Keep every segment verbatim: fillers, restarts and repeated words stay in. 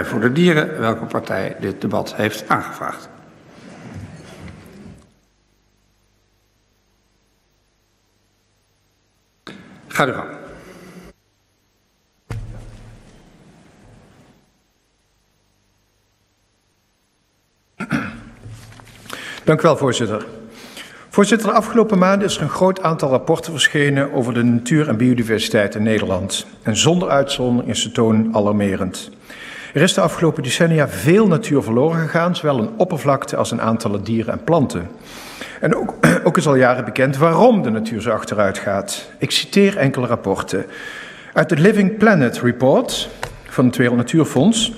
voor de Dieren, welke partij dit debat heeft aangevraagd. Ga u gang. Dank u wel, voorzitter. Voorzitter, de afgelopen maanden is er een groot aantal rapporten verschenen over de natuur en biodiversiteit in Nederland. En zonder uitzondering is de toon alarmerend. Er is de afgelopen decennia veel natuur verloren gegaan, zowel in oppervlakte als in aantallen dieren en planten. En ook, ook is al jaren bekend waarom de natuur zo achteruit gaat. Ik citeer enkele rapporten. Uit de Living Planet Report van het Wereld Natuurfonds.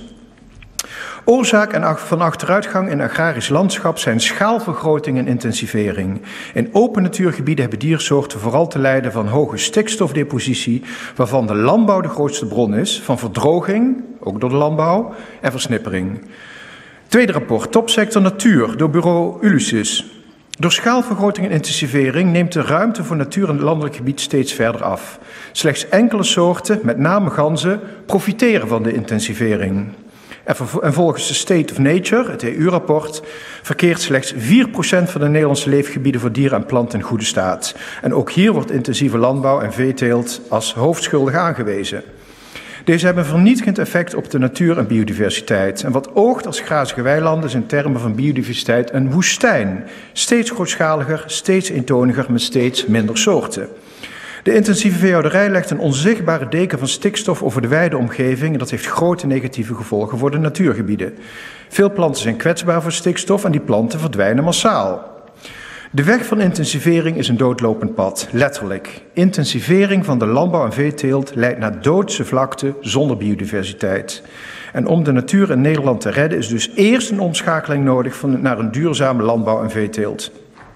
Oorzaak van achteruitgang in agrarisch landschap zijn schaalvergroting en intensivering. In open natuurgebieden hebben diersoorten vooral te lijden van hoge stikstofdepositie, waarvan de landbouw de grootste bron is, van verdroging, ook door de landbouw, en versnippering. Tweede rapport, topsector natuur, door bureau Ulucis. Door schaalvergroting en intensivering neemt de ruimte voor natuur in het landelijk gebied steeds verder af. Slechts enkele soorten, met name ganzen, profiteren van de intensivering. En volgens de State of Nature, het E U-rapport, verkeert slechts vier procent van de Nederlandse leefgebieden voor dieren en planten in goede staat. En ook hier wordt intensieve landbouw en veeteelt als hoofdschuldig aangewezen. Deze hebben een vernietigend effect op de natuur en biodiversiteit. En wat oogt als grazige weilanden is in termen van biodiversiteit een woestijn. Steeds grootschaliger, steeds eentoniger, met steeds minder soorten. De intensieve veehouderij legt een onzichtbare deken van stikstof over de wijde omgeving en dat heeft grote negatieve gevolgen voor de natuurgebieden. Veel planten zijn kwetsbaar voor stikstof en die planten verdwijnen massaal. De weg van intensivering is een doodlopend pad, letterlijk. Intensivering van de landbouw en veeteelt leidt naar doodse vlakte zonder biodiversiteit. En om de natuur in Nederland te redden is dus eerst een omschakeling nodig van, naar een duurzame landbouw en veeteelt.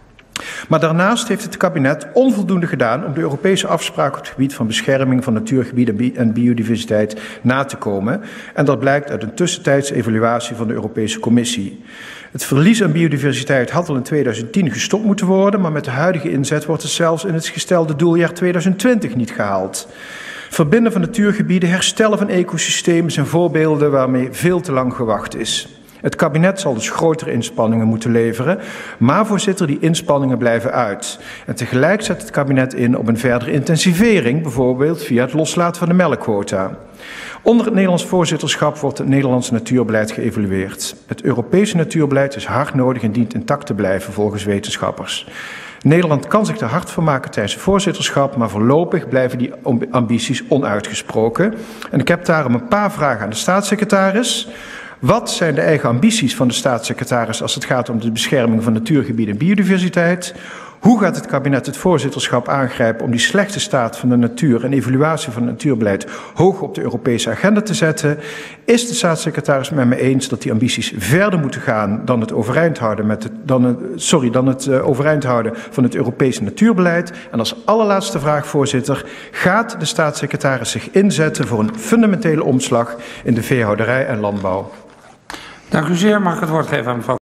Maar daarnaast heeft het kabinet onvoldoende gedaan om de Europese afspraken op het gebied van bescherming van natuurgebieden en biodiversiteit na te komen. En dat blijkt uit een tussentijdse evaluatie van de Europese Commissie. Het verlies aan biodiversiteit had al in tweeduizend tien gestopt moeten worden, maar met de huidige inzet wordt het zelfs in het gestelde doeljaar tweeduizend twintig niet gehaald. Verbinden van natuurgebieden, herstellen van ecosystemen zijn voorbeelden waarmee veel te lang gewacht is. Het kabinet zal dus grotere inspanningen moeten leveren, maar voorzitter, die inspanningen blijven uit. En tegelijk zet het kabinet in op een verdere intensivering, bijvoorbeeld via het loslaten van de melkquota. Onder het Nederlands voorzitterschap wordt het Nederlandse natuurbeleid geëvalueerd. Het Europese natuurbeleid is hard nodig en dient intact te blijven volgens wetenschappers. Nederland kan zich er hard voor maken tijdens het voorzitterschap, maar voorlopig blijven die ambities onuitgesproken. En ik heb daarom een paar vragen aan de staatssecretaris. Wat zijn de eigen ambities van de staatssecretaris als het gaat om de bescherming van natuurgebieden en biodiversiteit? Hoe gaat het kabinet het voorzitterschap aangrijpen om die slechte staat van de natuur en evaluatie van het natuurbeleid hoog op de Europese agenda te zetten? Is de staatssecretaris met me eens dat die ambities verder moeten gaan dan het overeind houden, met het, dan het, sorry, dan het uh, overeind houden van het Europese natuurbeleid? En als allerlaatste vraag, voorzitter, gaat de staatssecretaris zich inzetten voor een fundamentele omslag in de veehouderij en landbouw? Dank u zeer. Mag ik het woord geven aan mevrouw